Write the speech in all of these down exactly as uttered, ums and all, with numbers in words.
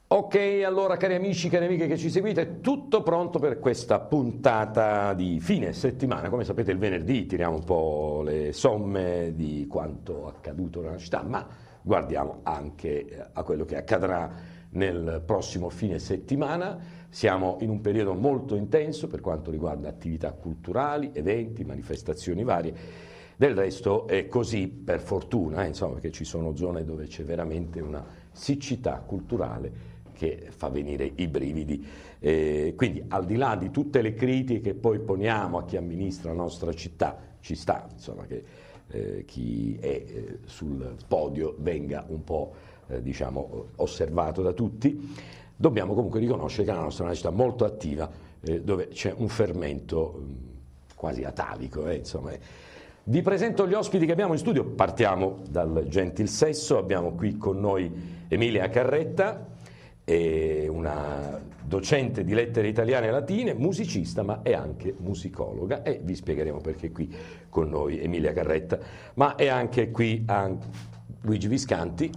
Ok, allora cari amici, cari amiche che ci seguite, tutto pronto per questa puntata di fine settimana. Come sapete il venerdì tiriamo un po' le somme di quanto accaduto nella città, ma guardiamo anche a quello che accadrà nel prossimo fine settimana. Siamo in un periodo molto intenso per quanto riguarda attività culturali, eventi, manifestazioni varie. Del resto è così per fortuna, eh, insomma, perché ci sono zone dove c'è veramente una siccità culturale che fa venire i brividi. Eh, quindi al di là di tutte le critiche che poi poniamo a chi amministra la nostra città, ci sta insomma che eh, chi è eh, sul podio venga un po' eh, diciamo osservato da tutti, dobbiamo comunque riconoscere che la nostra è una città molto attiva, eh, dove c'è un fermento mh, quasi atavico, eh, insomma. Vi presento gli ospiti che abbiamo in studio, partiamo dal gentil sesso, abbiamo qui con noi Emilia Carretta, è una docente di lettere italiane e latine, musicista ma è anche musicologa e vi spiegheremo perché qui con noi Emilia Carretta, ma è anche qui anche Luigi Viscanti,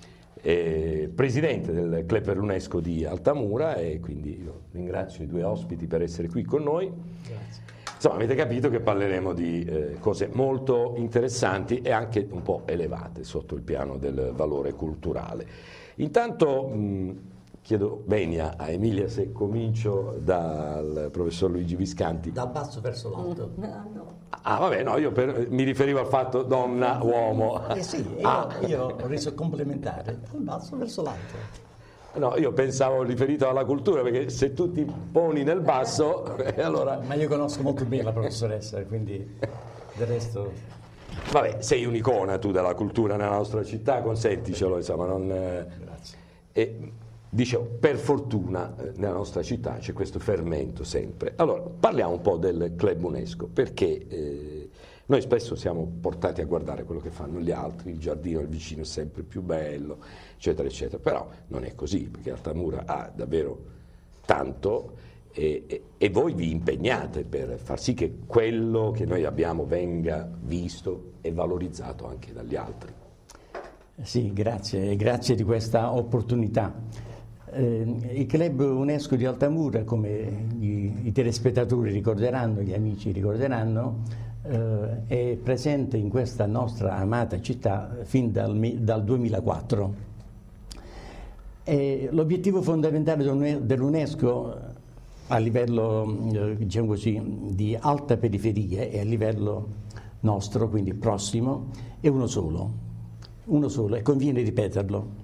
eh, presidente del Club per l'UNESCO di Altamura, e quindi io ringrazio i due ospiti per essere qui con noi. Grazie. Insomma, avete capito che parleremo di eh, cose molto interessanti e anche un po' elevate sotto il piano del valore culturale. Intanto mh, chiedo venia a Emilia se comincio dal professor Luigi Viscanti. Dal basso verso l'alto. No, no. Ah, vabbè, no, io per, mi riferivo al fatto donna, uomo. Eh sì, io, Ah. io ho reso complementare, dal basso verso l'alto. No, io pensavo riferito alla cultura, perché se tu ti poni nel basso, eh, allora... Ma io conosco molto bene la professoressa, quindi del resto... Vabbè, sei un'icona tu della cultura nella nostra città, consenticelo, insomma, non... Grazie. E, dicevo, per fortuna eh, nella nostra città c'è questo fermento sempre. Allora, parliamo un po' del Club UNESCO, perché eh, noi spesso siamo portati a guardare quello che fanno gli altri, il giardino del vicino è sempre più bello, eccetera, eccetera, però non è così, perché Altamura ha davvero tanto e, e, e voi vi impegnate per far sì che quello che noi abbiamo venga visto e valorizzato anche dagli altri. Sì, grazie, grazie di questa opportunità. Eh, il Club UNESCO di Altamura, come gli, i telespettatori ricorderanno, gli amici ricorderanno, eh, è presente in questa nostra amata città fin dal, dal duemilaquattro. E l'obiettivo fondamentale dell'UNESCO a livello eh, diciamo così, di alta periferia e a livello nostro, quindi prossimo, è uno solo, uno solo, e conviene ripeterlo.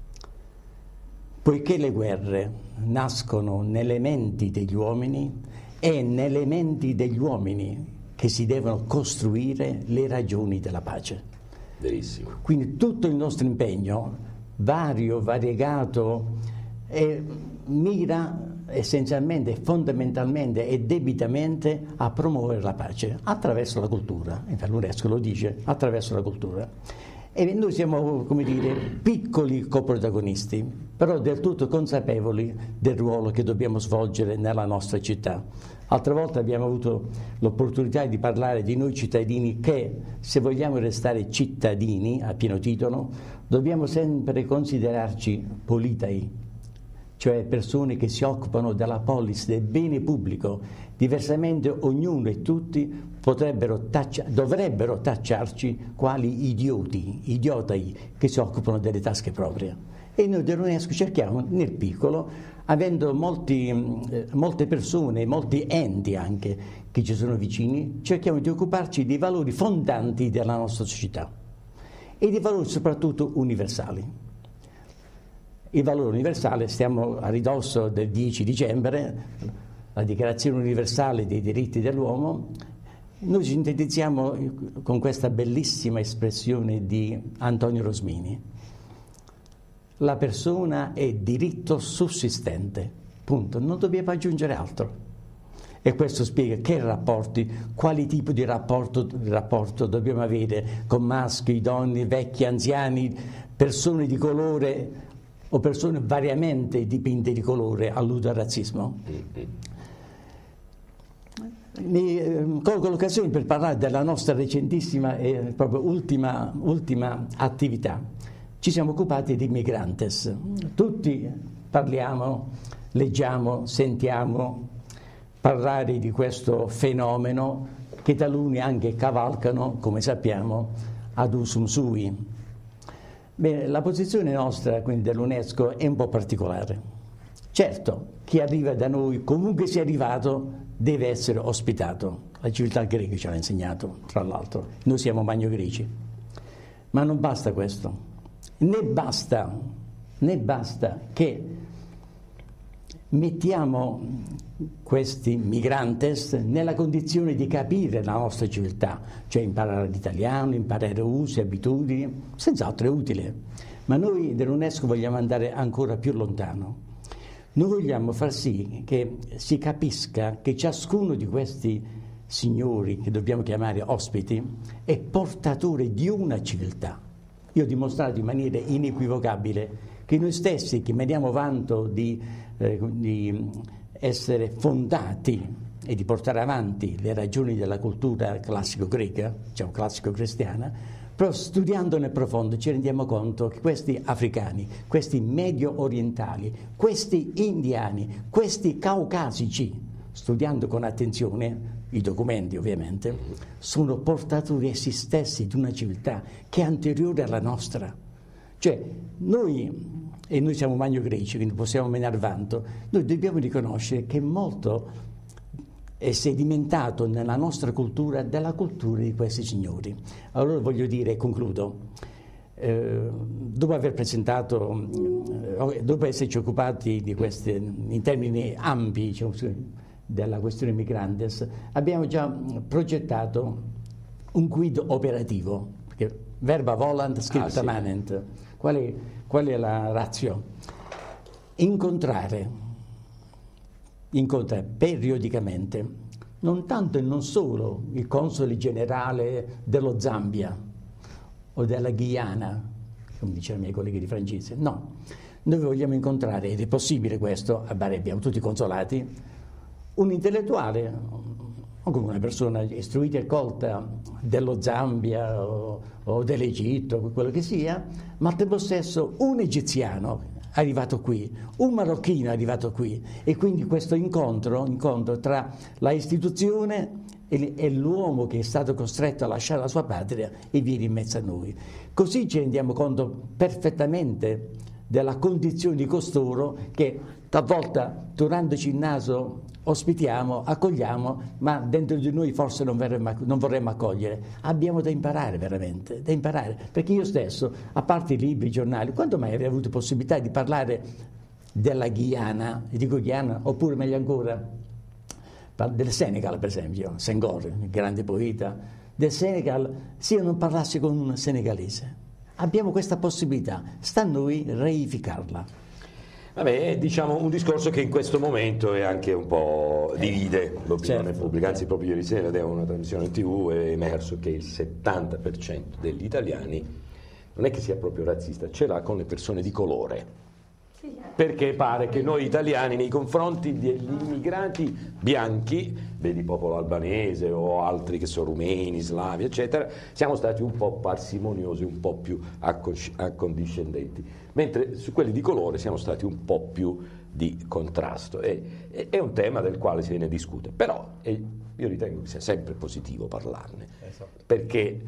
Poiché le guerre nascono nelle menti degli uomini, è nelle menti degli uomini che si devono costruire le ragioni della pace. Verissimo. Quindi tutto il nostro impegno, vario, variegato, e mira essenzialmente, fondamentalmente e debitamente a promuovere la pace attraverso la cultura. Infatti l'UNESCO lo dice, attraverso la cultura. E noi siamo, come dire, piccoli coprotagonisti, però del tutto consapevoli del ruolo che dobbiamo svolgere nella nostra città. Altre volte abbiamo avuto l'opportunità di parlare di noi cittadini che, se vogliamo restare cittadini a pieno titolo, dobbiamo sempre considerarci politai, cioè persone che si occupano della polis, del bene pubblico. Diversamente ognuno e tutti potrebbero taccia, dovrebbero tacciarci quali idioti, idiotai che si occupano delle tasche proprie. E noi dell'UNESCO cerchiamo nel piccolo, avendo molti, eh, molte persone, molti enti anche che ci sono vicini, cerchiamo di occuparci dei valori fondanti della nostra società e dei valori soprattutto universali. Il valore universale, stiamo a ridosso del dieci dicembre, la Dichiarazione universale dei diritti dell'uomo. Noi sintetizziamo con questa bellissima espressione di Antonio Rosmini: la persona è diritto sussistente, punto, non dobbiamo aggiungere altro. E questo spiega che rapporti, quali tipi di rapporto, rapporto dobbiamo avere con maschi, donne, vecchi, anziani, persone di colore o persone variamente dipinte di colore, alludo al razzismo. Mi eh, colgo l'occasione per parlare della nostra recentissima e proprio ultima, ultima attività. Ci siamo occupati di migrantes. Tutti parliamo, leggiamo, sentiamo parlare di questo fenomeno che taluni anche cavalcano, come sappiamo, ad usum sui. Bene, la posizione nostra, quindi dell'UNESCO, è un po' particolare. Certo, chi arriva da noi, comunque sia arrivato, deve essere ospitato. La civiltà greca ci ha insegnato, tra l'altro. Noi siamo magno-greci. Ma non basta questo. Né basta, né basta che mettiamo questi migrantes nella condizione di capire la nostra civiltà, cioè imparare l'italiano, imparare usi, abitudini, senz'altro è utile. Ma noi dell'UNESCO vogliamo andare ancora più lontano. Noi vogliamo far sì che si capisca che ciascuno di questi signori, che dobbiamo chiamare ospiti, è portatore di una civiltà. Io ho dimostrato in maniera inequivocabile che noi stessi, che mediamo vanto di, eh, di essere fondati e di portare avanti le ragioni della cultura classico-greca, diciamo classico-cristiana, però studiando nel profondo ci rendiamo conto che questi africani, questi medio-orientali, questi indiani, questi caucasici, studiando con attenzione i documenti ovviamente, sono portatori essi stessi di una civiltà che è anteriore alla nostra. Cioè noi, e noi siamo magno-greci, quindi possiamo menar vanto, noi dobbiamo riconoscere che molto è sedimentato nella nostra cultura della cultura di questi signori. Allora voglio dire, e concludo, eh, dopo aver presentato, eh, dopo esserci occupati di queste, in termini ampi, diciamo, della questione migrantes, abbiamo già progettato un quid operativo, perché verba volant scripta ah, manent. Sì. Qual è, qual è la ratio? Incontrare, incontrare periodicamente, non tanto e non solo il console generale dello Zambia o della Guyana, come dicevano i miei colleghi di francese, no. Noi vogliamo incontrare, ed è possibile questo, a Bari abbiamo tutti i consolati, un intellettuale, o come una persona istruita e colta dello Zambia o, o dell'Egitto, quello che sia, ma al tempo stesso un egiziano arrivato qui, un marocchino arrivato qui, e quindi questo incontro, incontro tra la istituzione e, e l'uomo che è stato costretto a lasciare la sua patria e viene in mezzo a noi. Così ci rendiamo conto perfettamente della condizione di costoro che talvolta, turandoci il naso, ospitiamo, accogliamo, ma dentro di noi forse non, verremo, non vorremmo accogliere. Abbiamo da imparare veramente, da imparare, perché io stesso, a parte i libri, i giornali, quando mai avrei avuto possibilità di parlare della Guyana, dico Guyana, oppure meglio ancora del Senegal, per esempio, Senghor, il grande poeta del Senegal, se io non parlassi con un senegalese. Abbiamo questa possibilità, sta a noi reificarla. Vabbè, è diciamo un discorso che in questo momento è anche un po' divide l'opinione certo, pubblica, anzi proprio ieri sera vedevo una trasmissione tivù è emerso che il settanta per cento degli italiani non è che sia proprio razzista, ce l'ha con le persone di colore. Perché pare che noi italiani nei confronti degli immigrati bianchi, vedi popolo albanese o altri che sono rumeni, slavi, eccetera, siamo stati un po' parsimoniosi, un po' più accondiscendenti, mentre su quelli di colore siamo stati un po' più di contrasto. E, e, è un tema del quale si ne discute, però e io ritengo che sia sempre positivo parlarne, esatto. Perché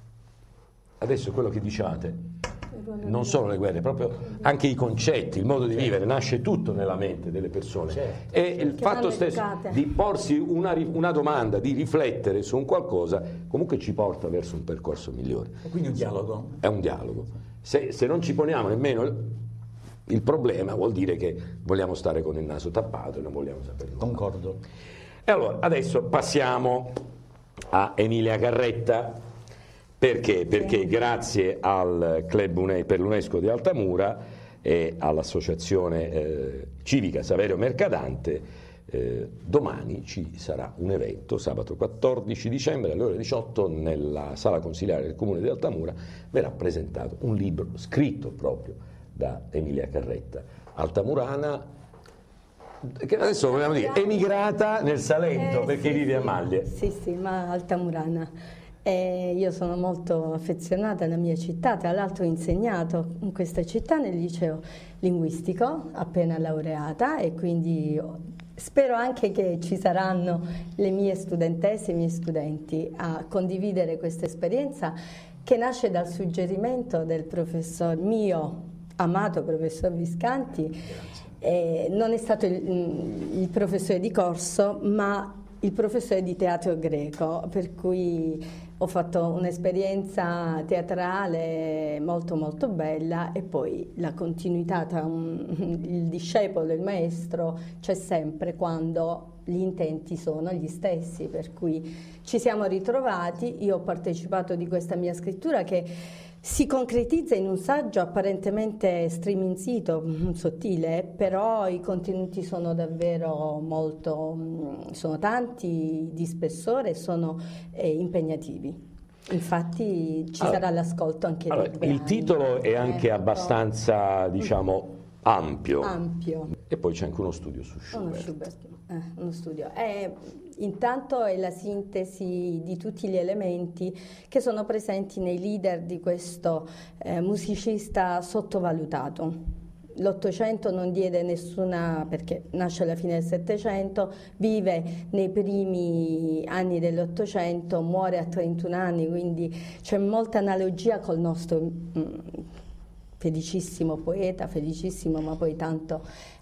adesso quello che dicevate, non solo le guerre, proprio anche i concetti, il modo di vivere, nasce tutto nella mente delle persone, certo, e il fatto stesso di porsi una, una domanda, di riflettere su un qualcosa, comunque ci porta verso un percorso migliore. E quindi un dialogo? È un dialogo. Se, se non ci poniamo nemmeno il, il problema, vuol dire che vogliamo stare con il naso tappato e non vogliamo sapere nulla. Concordo. E allora, adesso passiamo a Emilia Carretta. Perché? Perché grazie al Club per l'UNESCO di Altamura e all'associazione eh, civica Saverio Mercadante, eh, domani ci sarà un evento, sabato quattordici dicembre alle ore diciotto, nella sala consiliare del Comune di Altamura verrà presentato un libro scritto proprio da Emilia Carretta, altamurana, che adesso vogliamo dire emigrata nel Salento, eh, perché sì, vive a Maglie. Sì, sì, ma altamurana. E io sono molto affezionata alla mia città, tra l'altro ho insegnato in questa città nel liceo linguistico, appena laureata, e quindi spero anche che ci saranno le mie studentesse e i miei studenti a condividere questa esperienza che nasce dal suggerimento del professor mio amato professor Viscanti. Eh, non è stato il, il professore di corso, ma il professore di teatro greco, per cui ho fatto un'esperienza teatrale molto molto bella, e poi la continuità tra un, il discepolo e il maestro c'è sempre quando gli intenti sono gli stessi, per cui ci siamo ritrovati. Io ho partecipato di questa mia scrittura che si concretizza in un saggio apparentemente striminzito, sottile, però i contenuti sono davvero molto, sono tanti, di spessore e sono eh, impegnativi. Infatti ci allora, sarà l'ascolto anche allora, dei il titolo è anche eh, abbastanza, diciamo, ampio. ampio. E poi c'è anche uno studio su Schubert. Uno, Schubert, eh, uno studio. È, intanto è la sintesi di tutti gli elementi che sono presenti nei leader di questo eh, musicista sottovalutato. L'Ottocento non diede nessuna, perché nasce alla fine del Settecento, vive nei primi anni dell'Ottocento, muore a trentuno anni, quindi c'è molta analogia col nostro mh, felicissimo poeta, felicissimo ma poi tanto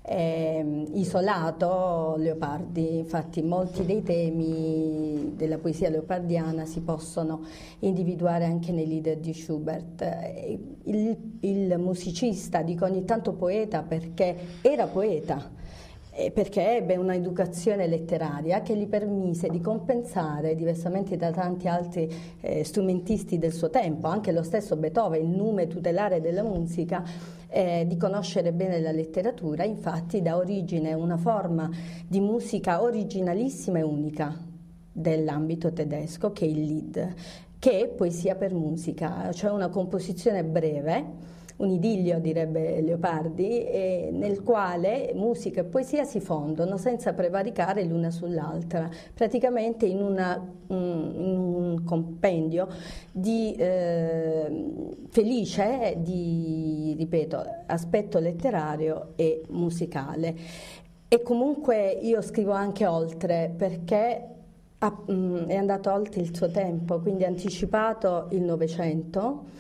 eh, isolato Leopardi. Infatti molti dei temi della poesia leopardiana si possono individuare anche nei leader di Schubert. Il, il musicista, dico ogni tanto poeta perché era poeta, perché ebbe un'educazione letteraria che gli permise di compensare, diversamente da tanti altri eh, strumentisti del suo tempo, anche lo stesso Beethoven, il nume tutelare della musica, eh, di conoscere bene la letteratura. Infatti dà origine a una forma di musica originalissima e unica dell'ambito tedesco, che è il Lied, che è poesia per musica, cioè una composizione breve, un idillio direbbe Leopardi, eh, nel quale musica e poesia si fondono senza prevaricare l'una sull'altra, praticamente in, una, un, in un compendio di, eh, felice di, ripeto, aspetto letterario e musicale. E comunque io scrivo anche oltre, perché ha, mh, è andato oltre il suo tempo, quindi ha anticipato il Novecento,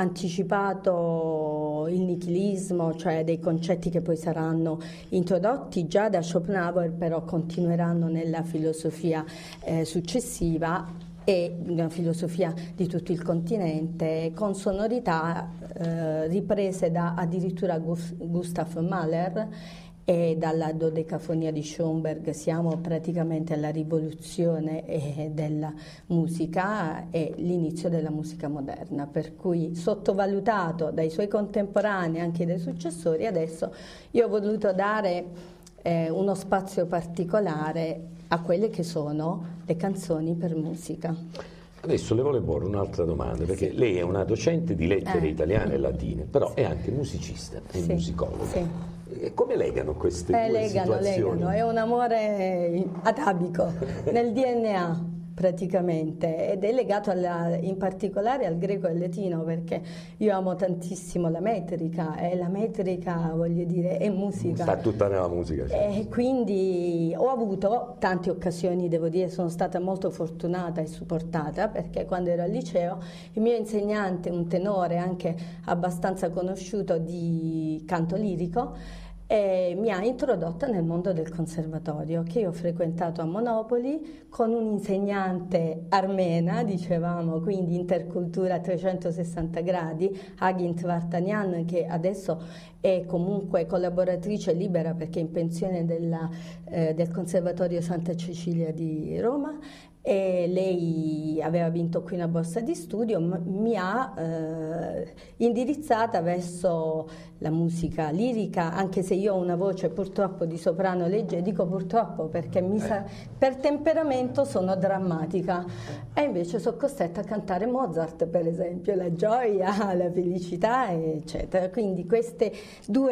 anticipato il nichilismo, cioè dei concetti che poi saranno introdotti già da Schopenhauer, però continueranno nella filosofia eh, successiva, e una filosofia di tutto il continente, con sonorità eh, riprese da addirittura Gustav Mahler, e dalla dodecafonia di Schoenberg. Siamo praticamente alla rivoluzione eh, della musica e l'inizio della musica moderna, per cui sottovalutato dai suoi contemporanei, anche dai successori. Adesso io ho voluto dare eh, uno spazio particolare a quelle che sono le canzoni per musica. Adesso le volevo porre un'altra domanda, perché sì, lei è una docente di lettere eh. italiane e latine, però è anche musicista e sì, musicologa. Sì. E come legano queste eh, due legano, situazioni? Legano, è un amore atavico, nel D N A praticamente, ed è legato alla, in particolare al greco e al latino, perché io amo tantissimo la metrica, e la metrica, voglio dire, è musica. Sta tutta nella musica. Sì. E quindi ho avuto tante occasioni, devo dire, sono stata molto fortunata e supportata, perché quando ero al liceo il mio insegnante, un tenore anche abbastanza conosciuto di canto lirico, e mi ha introdotta nel mondo del conservatorio, che io ho frequentato a Monopoli con un'insegnante armena, dicevamo, quindi intercultura a trecentosessanta gradi, Agint Vartanian, che adesso è comunque collaboratrice libera perché è in pensione della, eh, del Conservatorio Santa Cecilia di Roma. E lei aveva vinto qui una borsa di studio, mi ha eh, indirizzata verso la musica lirica, anche se io ho una voce purtroppo di soprano leggera, dico purtroppo perché mi sa, per temperamento sono drammatica, e invece sono costretta a cantare Mozart, per esempio, la gioia, la felicità, eccetera. Quindi queste due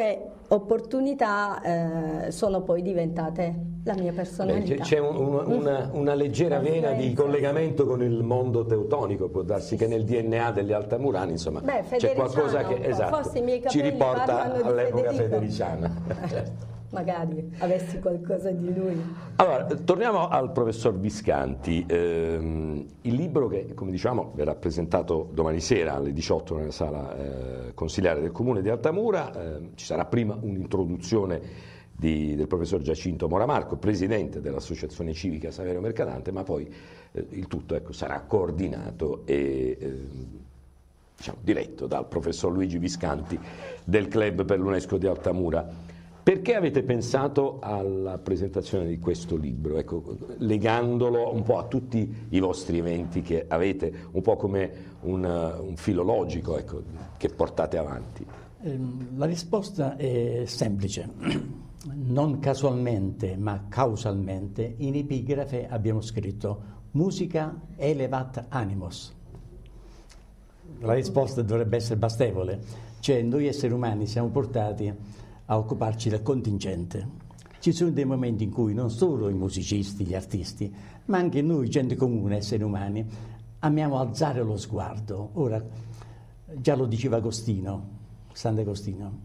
opportunità eh, sono poi diventate la mia personalità. C'è un, un, una, una leggera vena di collegamento con il mondo teutonico, può darsi che nel D N A degli Altamurani, insomma, c'è qualcosa che esatto, ci riporta all'epoca federiciana. Magari avessi qualcosa di lui. Allora, torniamo al professor Viscanti. Eh, il libro che, come diciamo, verrà presentato domani sera alle diciotto nella sala eh, consiliare del Comune di Altamura. Eh, ci sarà prima un'introduzione di, del professor Giacinto Moramarco, presidente dell'Associazione Civica Saverio Mercadante, ma poi eh, il tutto ecco, sarà coordinato e eh, diciamo, diretto dal professor Luigi Viscanti del Club per l'UNESCO di Altamura. Perché avete pensato alla presentazione di questo libro, ecco, legandolo un po' a tutti i vostri eventi che avete, un po' come un, un filologico ecco, che portate avanti? La risposta è semplice. Non casualmente, ma causalmente, in epigrafe abbiamo scritto musica elevat animos. La risposta dovrebbe essere bastevole, cioè noi esseri umani siamo portati a occuparci del contingente. Ci sono dei momenti in cui non solo i musicisti, gli artisti, ma anche noi, gente comune, esseri umani, amiamo alzare lo sguardo. Ora, già lo diceva Agostino, Sant'Agostino,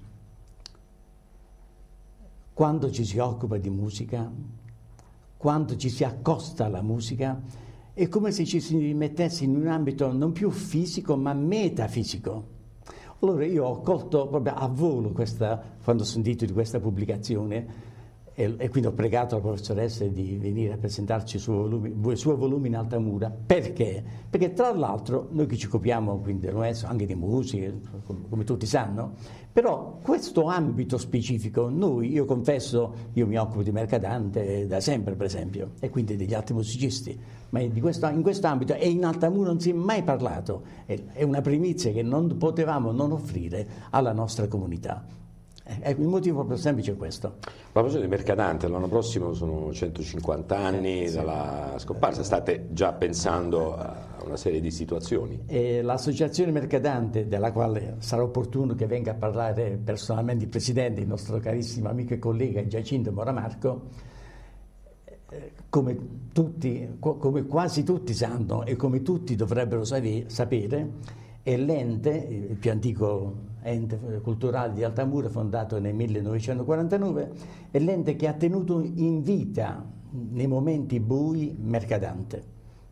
quando ci si occupa di musica, quando ci si accosta alla musica, è come se ci si mettesse in un ambito non più fisico, ma metafisico. Allora io ho colto proprio a volo questa, quando ho sentito di questa pubblicazione e, e quindi ho pregato la professoressa di venire a presentarci il suo volume, il suo volume in Altamura. Perché? Perché tra l'altro noi che ci occupiamo quindi anche di musica, come, come tutti sanno, però questo ambito specifico, noi, io confesso, io mi occupo di Mercadante da sempre per esempio, e quindi degli altri musicisti, ma di questo, in questo ambito e in Altamura non si è mai parlato, è, è una primizia che non potevamo non offrire alla nostra comunità. Eh, il motivo proprio semplice è questo. A proposito di Mercadante, l'anno prossimo sono centocinquanta anni eh, sì. dalla scomparsa, state già pensando a una serie di situazioni? L'associazione Mercadante, della quale sarà opportuno che venga a parlare personalmente il presidente, il nostro carissimo amico e collega Giacinto Moramarco, come tutti, come quasi tutti sanno e come tutti dovrebbero sapere, è l'ente, il più antico ente culturale di Altamura, fondato nel millenovecentoquarantanove, è l'ente che ha tenuto in vita nei momenti bui Mercadante.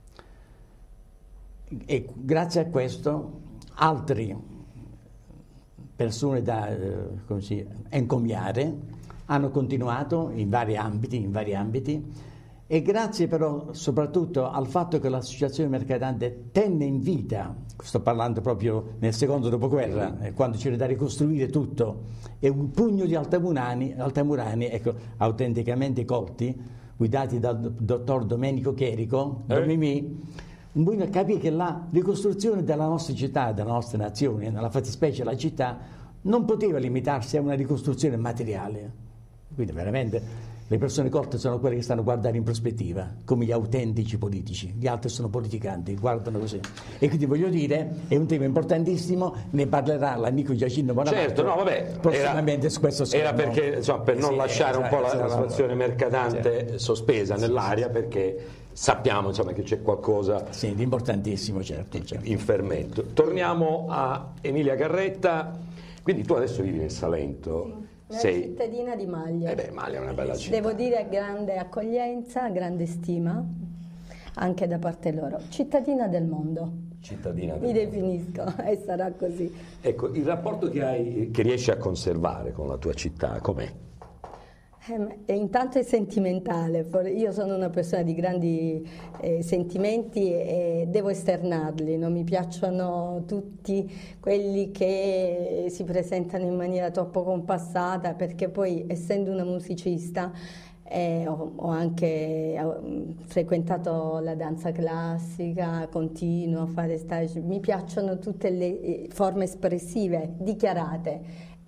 E grazie a questo altre persone da eh, come si, encomiare hanno continuato in vari ambiti, in vari ambiti, e grazie però soprattutto al fatto che l'associazione Mercadante tenne in vita, sto parlando proprio nel secondo dopoguerra, eh, quando c'era da ricostruire tutto, e un pugno di altamurani, altamurani ecco, autenticamente colti, guidati dal dottor Domenico Cherico, eh? Domimì, un pugno capì che la ricostruzione della nostra città, della nostra nazione, nella fattispecie la città, non poteva limitarsi a una ricostruzione materiale. Quindi veramente le persone colte sono quelle che stanno a guardare in prospettiva, come gli autentici politici. Gli altri sono politicanti, guardano così. E quindi voglio dire, è un tema importantissimo, ne parlerà l'amico Giacinto Moramarco. Certo, no, vabbè, prossimamente era, su questo schermo. Era perché, insomma, per non sì, lasciare un po' la, la situazione Mercadante certo. sospesa sì, nell'aria, sì, perché sappiamo insomma, che c'è qualcosa sì, di importantissimo, certo, certo. in fermento. Torniamo a Emilia Carretta, quindi tu adesso vivi nel Salento. Sì. La Sei... cittadina di Maglia. Eh beh, Maglia è una bella città. Devo dire grande accoglienza, grande stima, anche da parte loro. Cittadina del mondo. Cittadina del Mi mondo. definisco e sarà così. Ecco, il rapporto che hai, che riesci a conservare con la tua città, com'è? Eh, intanto è sentimentale, io sono una persona di grandi eh, sentimenti e devo esternarli, non mi piacciono tutti quelli che si presentano in maniera troppo compassata, perché poi essendo una musicista eh, ho, ho anche ho frequentato la danza classica, continuo a fare stage, mi piacciono tutte le forme espressive dichiarate.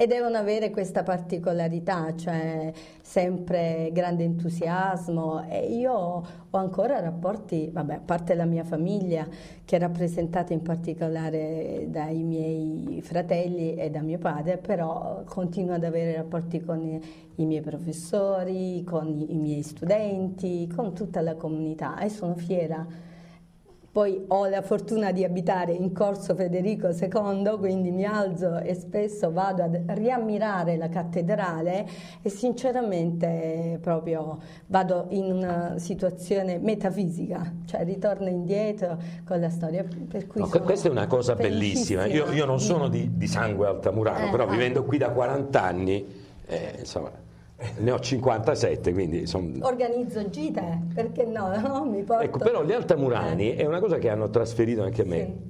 e devono avere questa particolarità, cioè sempre grande entusiasmo, e io ho ancora rapporti, vabbè, a parte la mia famiglia che è rappresentata in particolare dai miei fratelli e da mio padre, però continuo ad avere rapporti con i, i miei professori, con i, i miei studenti, con tutta la comunità, e sono fiera. Poi ho la fortuna di abitare in Corso Federico secondo, quindi mi alzo e spesso vado a riammirare la cattedrale e sinceramente proprio vado in una situazione metafisica, cioè ritorno indietro con la storia. Per cui no, questa è una cosa bellissima. Io, io non sono di, di sangue altamurano, eh, però ah. vivendo qui da quaranta anni, eh, insomma, ne ho cinquantasette, quindi son... organizzo gite, perché no, no? Mi porto... Ecco, però gli altamurani eh. è una cosa che hanno trasferito anche a me. Sì.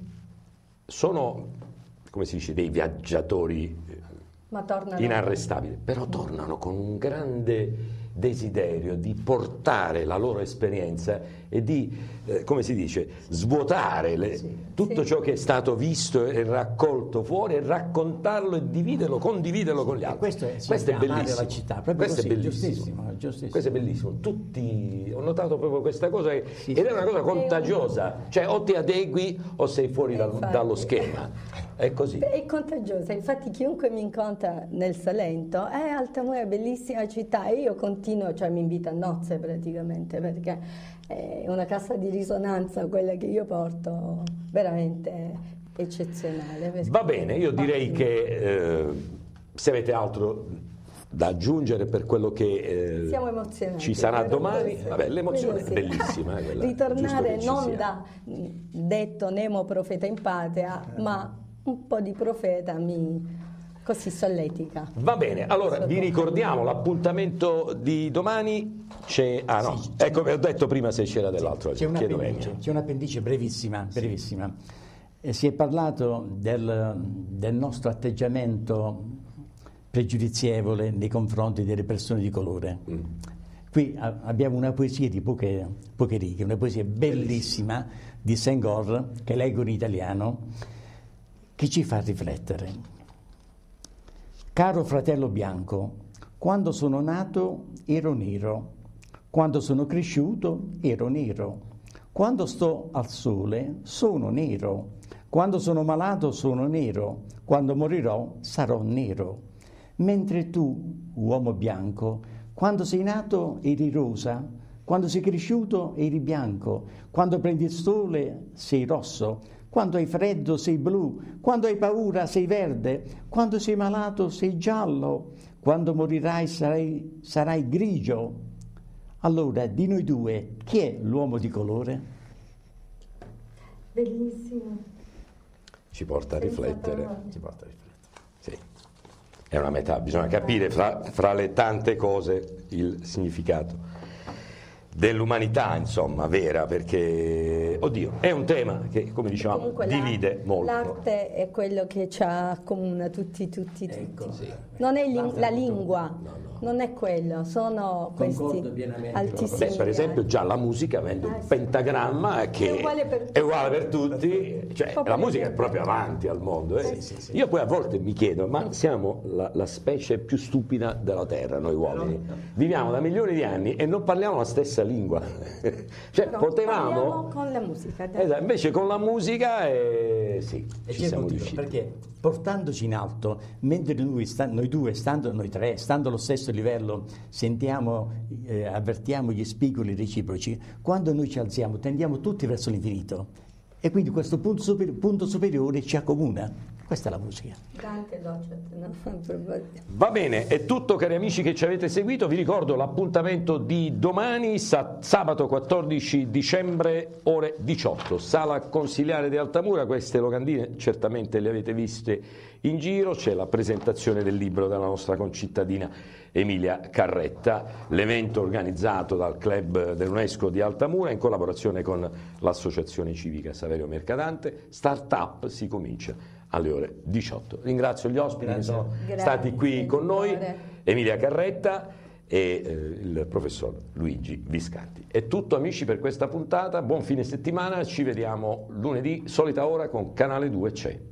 Sono, come si dice, dei viaggiatori Ma tornano... inarrestabili, però tornano con un grande desiderio di portare la loro esperienza e di, eh, come si dice, svuotare le, sì, tutto sì. ciò che è stato visto e raccolto fuori, e raccontarlo e dividerlo, condividerlo con gli altri. Questo è, questo è bellissimo. La città, proprio questo così, è bellissimo. Giustissimo, giustissimo. Questo è bellissimo. Tutti, ho notato proprio questa cosa che, sì, ed sì. è una cosa contagiosa, cioè o ti adegui o sei fuori dal, dallo schema. È così. È contagiosa, infatti chiunque mi incontra nel Salento è Altamura, è bellissima città, e io continuo, cioè mi invita a nozze praticamente, perché è una cassa di risonanza quella che io porto, veramente eccezionale. Va bene, io direi che eh, se avete altro da aggiungere per quello che Siamo emozionati, ci sarà però domani, questo- vabbè, l'emozione è quello sì. bellissima. eh, quella, Ritornare giusto che ci non sia. da detto Nemo profeta in patria, ma un po' di profeta mi così solletica. Va bene, allora vi ricordiamo l'appuntamento di domani. C'è, ah no, Sì, ecco, vi ho detto prima se c'era dell'altro. C'è Chiedo un'appendice, Enia. c'è un'appendice brevissima, brevissima. E si è parlato del, del nostro atteggiamento pregiudizievole nei confronti delle persone di colore. Mm. Qui a, abbiamo una poesia di poche, poche righe, una poesia bellissima di Senghor, che leggo in italiano, che ci fa riflettere. Caro fratello bianco, quando sono nato ero nero, quando sono cresciuto ero nero, quando sto al sole sono nero, quando sono malato sono nero, quando morirò sarò nero. Mentre tu, uomo bianco, quando sei nato eri rosa, quando sei cresciuto eri bianco, quando prendi il sole sei rosso, quando hai freddo sei blu, quando hai paura sei verde, quando sei malato sei giallo, quando morirai sarai, sarai grigio. Allora, di noi due, chi è l'uomo di colore? Bellissimo. Ci porta a Senza riflettere. parole. Ci porta a riflettere. Sì. È una metà, bisogna capire fra, fra le tante cose il significato dell'umanità, insomma, vera, perché, oddio, è un tema che, come dicevamo, Comunque divide l'arte- molto. L'arte è quello che ci accomuna tutti, tutti, tutti. Ecco, sì. Non è lin- L'arte la è molto- lingua, no, no. non è quello, sono Concordo questi pienamente. altissimi. Beh, per esempio già la musica avendo Ah, il sì. pentagramma che È uguale per è uguale per tutti, cioè Proprio la musica è per- proprio avanti al mondo. eh. Eh, sì, sì. Io poi a volte mi chiedo, ma siamo la, la specie più stupida della Terra, noi uomini. Viviamo da milioni di anni e non parliamo la stessa lingua. Cioè Però potevamo... parliamo con la musica. dai. Esatto, invece con la musica eh, sì, E ci c'è il siamo motivo, riusciti. perché portandoci in alto, mentre noi, sta- noi due, stando, noi tre, stando allo stesso livello, sentiamo, eh, avvertiamo gli spigoli reciproci, quando noi ci alziamo tendiamo tutti verso l'infinito, e quindi questo punto, super- punto superiore ci accomuna. Questa è la musica. Dante Docet, no? Probabilmente. Va bene, è tutto cari amici che ci avete seguito, vi ricordo l'appuntamento di domani, sa- sabato quattordici dicembre, ore diciotto, Sala Consiliare di Altamura. Queste locandine certamente le avete viste in giro, c'è la presentazione del libro della nostra concittadina Emilia Carretta, l'evento organizzato dal club dell'UNESCO di Altamura in collaborazione con l'associazione civica Saverio Mercadante. Startup si comincia alle ore diciotto. Ringrazio gli ospiti Grazie. che sono Grazie, stati qui con noi, editore. Emilia Carretta e eh, il professor Luigi Viscanti. È tutto amici per questa puntata, buon fine settimana, ci vediamo lunedì, solita ora con Canale due c'è.